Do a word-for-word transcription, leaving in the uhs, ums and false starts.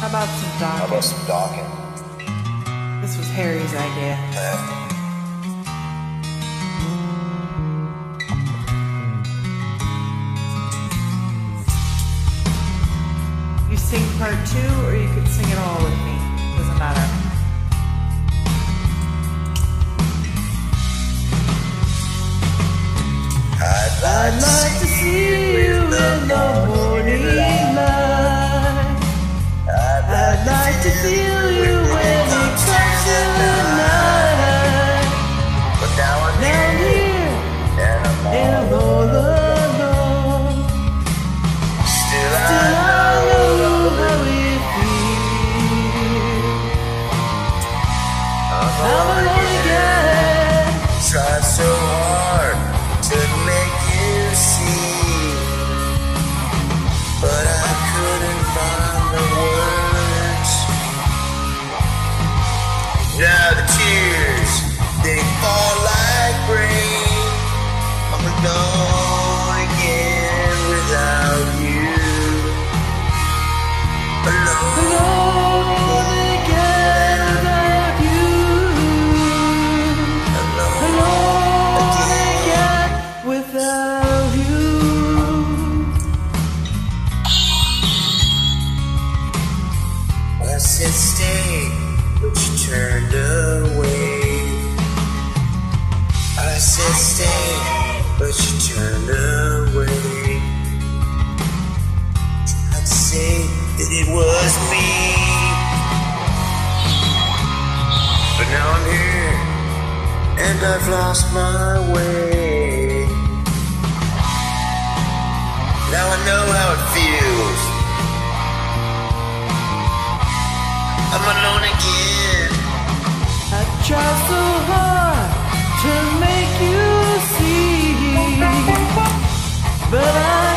How about some How about docking? some docking? This was Harry's idea. Eh. You sing part two, or you could sing it all with me. Doesn't matter. I'd like, I'd like to see you in the morning light. I'd like to feel you when it comes to the night. But now I'm Now I'm here, and I'm and I'm all alone. still Still I I know how it feels. I'm I'm alone again. tried so hard to make you see, but I couldn't find the words. Now the tears, they fall like rain. I'm alone again without you. Alone. Alone again without you. Alone again without you. I said stay, but you turned away. I said stay, but you turned away. Tried to say that it was me, but now I'm here, and I've lost my way. Now I know how it feels. I'm alone again. I try so hard to make you see, but I